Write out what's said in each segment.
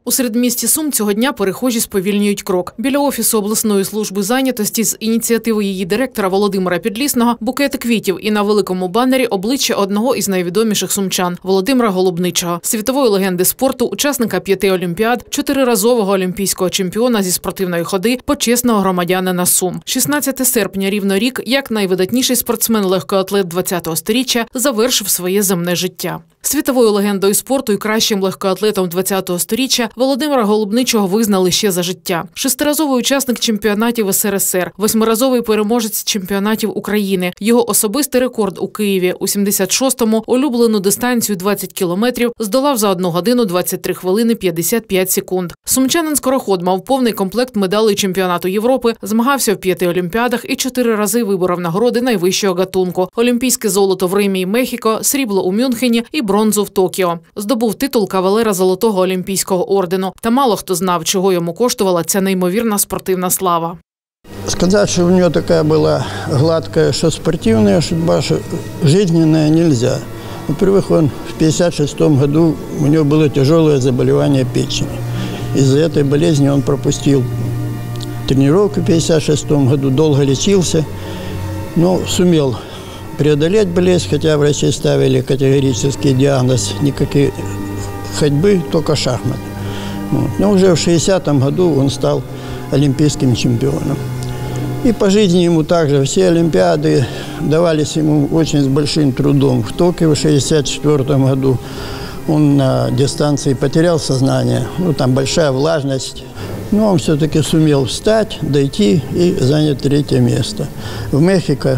У середмісті Сум цього дня перехожі сповільнюють крок. Біля Офісу обласної служби зайнятості з ініціативи її директора Володимира Підлісного букети квітів і на великому банері обличчя одного із найвідоміших сумчан – Володимира Голубничого. Світової легенди спорту, учасника 5 олімпіад, 4-разового олімпійського чемпіона зі спортивної ходи, почесного громадянина Сум. 16 серпня, рівно рік, як найвидатніший спортсмен-легкоатлет 20-го сторіччя завершив своє земне життя. Світовою легендою спорту і кращим легкоатлетом 20-го сторіччя Володимира Голубничого визнали ще за життя. 6-разовий учасник чемпіонатів СРСР, 8-разовий переможець чемпіонатів України. Його особистий рекорд у Києві у 76-му улюблену дистанцію 20 кілометрів здолав за 1 годину 23 хвилини 55 секунд. Сумчанин-скороход мав повний комплект медалей чемпіонату Європи, змагався в 5 олімпіадах і 4 рази виборов нагороди найвищого гатунку. Олімпійське золото в Римі і Мехіко, срібло у Мюнхені і бронзу в Токіо. Здобув титул кавалера Золотого олімпійського ордену. Та мало хто знав, чого йому коштувала ця неймовірна спортивна слава. Сказать, что у него такая была гладкая, что спортивная судьба, что жизненная, нельзя. Во-первых, он в 1956 году, у него было тяжелое заболевание печени. Из-за этой болезни он пропустил тренировку в 1956 году, долго лечился, но сумел преодолеть болезнь, хотя врачи ставили категорический диагноз: никакой ходьбы, только шахматы. Но уже в 1960 году он стал олимпийским чемпионом. И по жизни ему также все олимпиады давались ему очень с большим трудом. В Токио в 1964 году он на дистанции потерял сознание. Там большая влажность. Но он все-таки сумел встать, дойти и занять 3-е место. В Мехико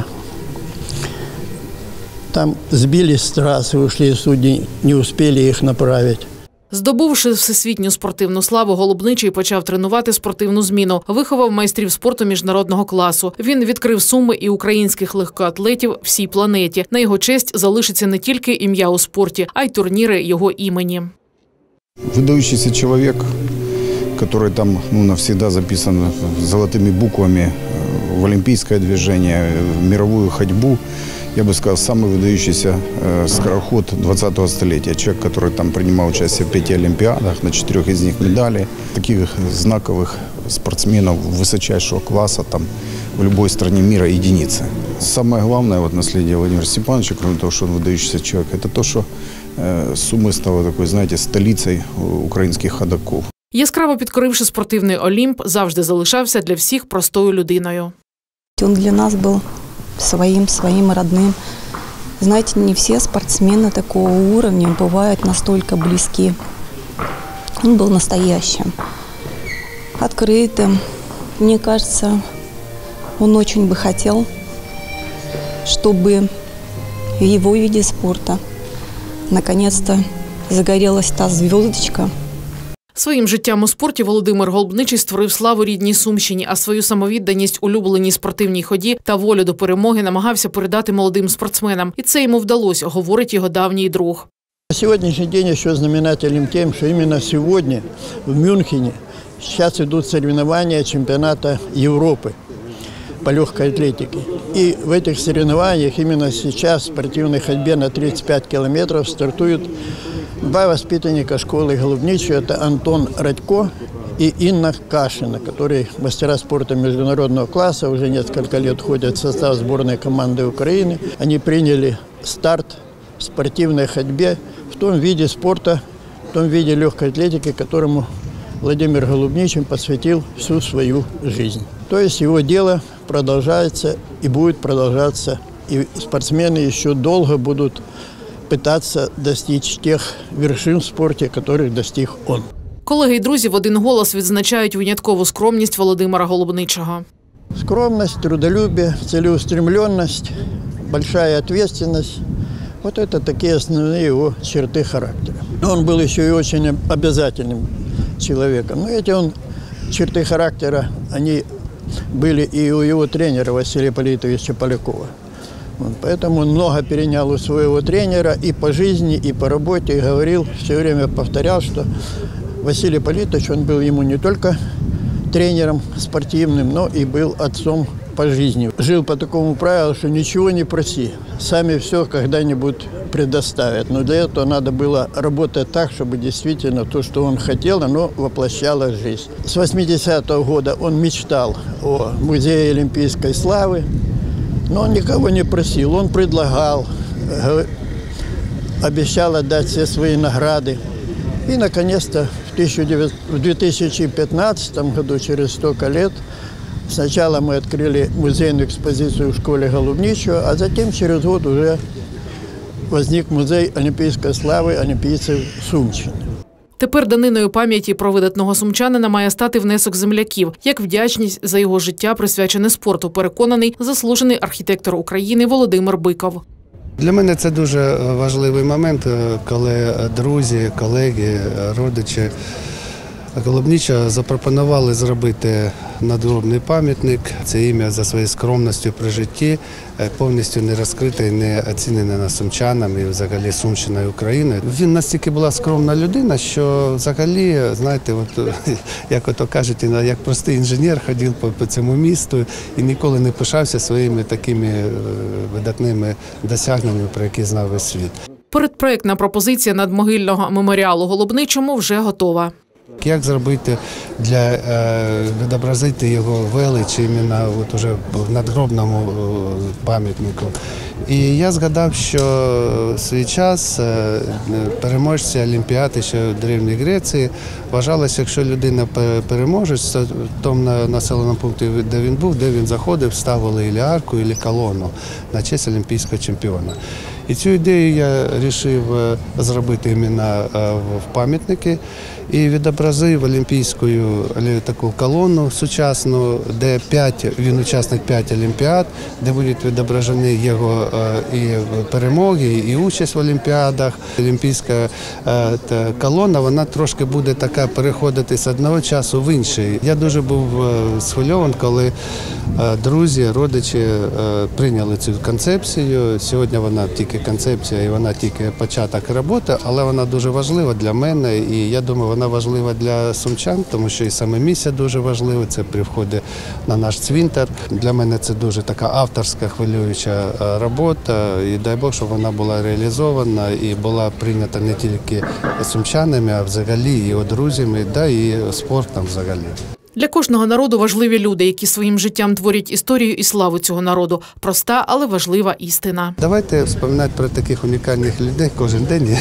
там сбились с трассы, ушли судьи, не успели их направить. Здобувши всесвітню спортивну славу, Голубничий почав тренувати спортивну зміну. Виховав майстрів спорту міжнародного класу. Він відкрив суми і українських легкоатлетів всій планеті. На його честь залишиться не тільки ім'я у спорті, а й турніри його імені. Выдающийся человек, который там навсегда записан золотыми буквами в олимпийское движение, в мировую ходьбу. Я бы сказал, самый выдающийся скороход 20-го столетия. Человек, который там принимал участие в 5 олимпиадах, на 4 из них медали. Таких знаковых спортсменов высочайшего класса там в любой стране мира единицы. Самое главное наследие Владимира Степановича, кроме того, что он выдающийся человек, это то, что Суми стала такой, знаете, столицей украинских ходаков. Яскраво підкоривши спортивний Олімп, завжди залишався для всіх простою людиною. Он для нас был своим родным. Знаете, не все спортсмены такого уровня бывают настолько близки. Он был настоящим, открытым. Мне кажется, он очень бы хотел, чтобы в его виде спорта наконец-то загорелась та звездочка. Своїм життям у спорті Володимир Голубничий створив славу рідній Сумщині, а свою самовідданість улюбленій спортивній ході та волю до перемоги намагався передати молодим спортсменам. І це йому вдалося, говорить його давній друг. Сегодняшний день еще знаменателен тем, что именно сегодня в Мюнхене сейчас идут соревнования чемпионата Европы по легкой атлетике. И в этих соревнованиях именно сейчас в спортивной ходьбе на 35 километров стартуют 2 воспитанника школы Голубничего. Это Антон Радько и Инна Кашина, которые мастера спорта международного класса, уже несколько лет входят в состав сборной команды Украины. Они приняли старт в спортивной ходьбе в том виде спорта, в том виде легкой атлетики, которому Владимир Голубничий посвятил всю свою жизнь. То есть его дело продолжается и будет продолжаться. И спортсмены еще долго будут пытаться достичь тех вершин в спорте, которых достиг он. Колеги й друзі в один голос відзначають виняткову скромність Володимира Голубничого. Скромность, трудолюбие, целеустремленность, большая ответственность – вот это такие основные его черты характера. Он был еще и очень обязательным человеком. Но эти черты характера, они были и у его тренера Василия Политовича Полякова. Поэтому он много перенял у своего тренера и по жизни, и по работе, и говорил, все время повторял, что Василий Политович, он был ему не только тренером спортивным, но и был отцом по жизни. Жил по такому правилу, что ничего не проси. Сами все когда-нибудь предоставят. Но для этого надо было работать так, чтобы действительно то, что он хотел, оно воплощалось в жизнь. С 80-го года он мечтал о музее олимпийской славы, но он никого не просил. Он предлагал, обещал отдать все свои награды. И, наконец-то, в 2015 году, через столько лет, сначала мы открыли музейную экспозицию в школе Голубничего, а затем через год уже возник музей олімпійської слави олімпійців Сумщини. Тепер даниною пам'яті про видатного сумчанина має стати внесок земляків, як вдячність за його життя, присвячене спорту, переконаний заслужений архітектор України Володимир Биков. Для мене це дуже важливий момент, коли друзі, колеги, родичі Голубнічого запропонували зробити надгробний пам'ятник. Це ім'я за своєю скромністю при житті, повністю не розкрите і не оцінене на сумчанам і взагалі Сумщиною Україною. Він настільки була скромна людина, що взагалі, знаєте, от, як ото кажуть, як простий інженер ходив по цьому місту і ніколи не пишався своїми такими видатними досягненнями, про які знав весь світ. Передпроектна пропозиція надмогильного меморіалу Голубничому вже готова. Як зробити для відобразити його велич іменно от уже в надгробному пам'ятнику. І я згадав, що в свій час переможці Олімпіади ще в Древній Греції вважалося, якщо людина переможе, в тому населеному пункті, де він був, де він заходив, ставили ілі арку, ілі колону на честь олімпійського чемпіона. І цю ідею я вирішив зробити іменно в пам'ятники і відобразив олімпійську таку колону сучасну, де він учасник 5 олімпіад, де будуть відображені його і перемоги, і участь в олімпіадах. Олімпійська колона, вона трошки буде така переходити з одного часу в інший. Я дуже був схвильований, коли друзі, родичі прийняли цю концепцію. Сьогодні вона тільки концепція і вона тільки початок роботи, але вона дуже важлива для мене і я думаю, вона важлива для сумчан, тому що і саме місце дуже важливе, це при вході на наш цвинтар. Для мене це дуже така авторська, хвилююча робота і дай Бог, щоб вона була реалізована і була прийнята не тільки сумчанами, а взагалі і друзями, да, і спортом взагалі. Для кожного народу важливі люди, які своїм життям творять історію і славу цього народу. Проста, але важлива істина. Давайте вспоминати про таких унікальних людей кожен день,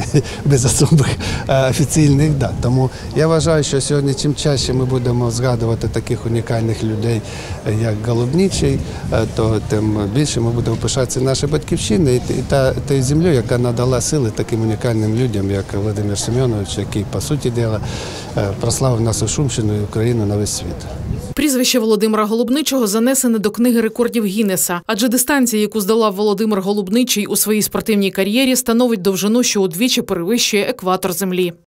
без особих офіційних дат. Тому я вважаю, що сьогодні чим чаще ми будемо згадувати таких унікальних людей, як Голубничий, то тим більше ми будемо пишатися нашою батьківщиною і тією землею, яка надала сили таким унікальним людям, як Володимир Семенович, який, по суті діла, прославив нашу Сумщину і Україну на весь світ. Прізвище Володимира Голубничого занесене до книги рекордів Гіннеса, адже дистанція, яку здолав Володимир Голубничий у своїй спортивній кар'єрі, становить довжину, що удвічі перевищує екватор Землі.